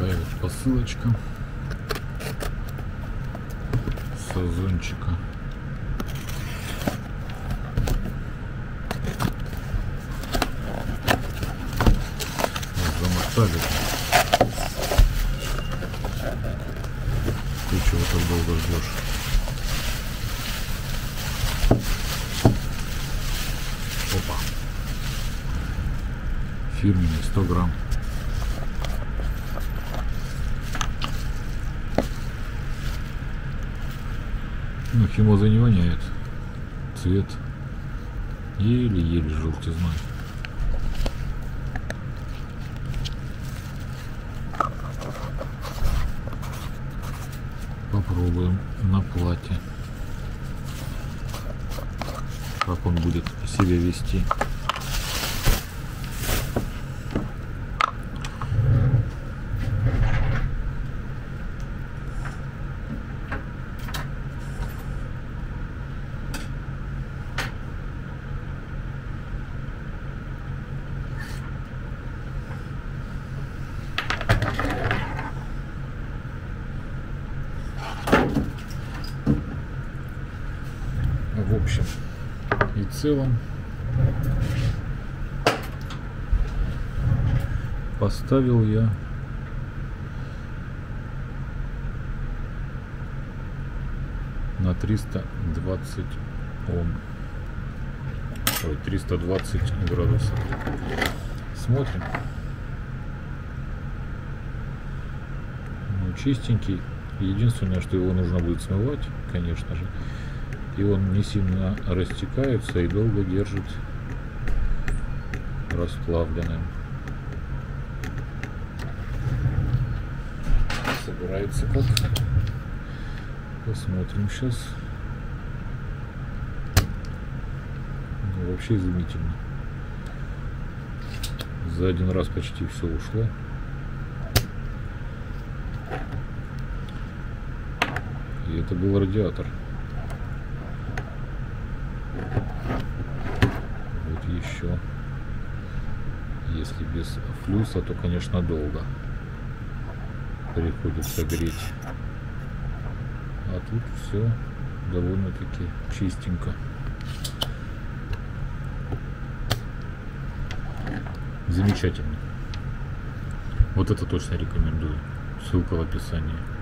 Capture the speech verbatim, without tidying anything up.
такая вот посылочка с озончика. Замотали. Ты чего так долго ждешь? Опа. Фирменный сто грамм. Ну, химоза не воняет. Цвет еле-еле желтизной. Попробуем на платье, как он будет себя вести. В общем и целом поставил я на триста двадцать Ом, ой, триста двадцать градусов. Смотрим. Ну, чистенький. Единственное, что его нужно будет смывать, конечно же. И он не сильно растекается и долго держит расплавленным. Собирается как? Посмотрим сейчас. Ну, вообще изумительно. За один раз почти все ушло. И это был радиатор. Вот еще. Если без флюса, то, конечно, долго приходится греть. А тут все довольно-таки чистенько. Замечательно. Вот это точно рекомендую. Ссылка в описании.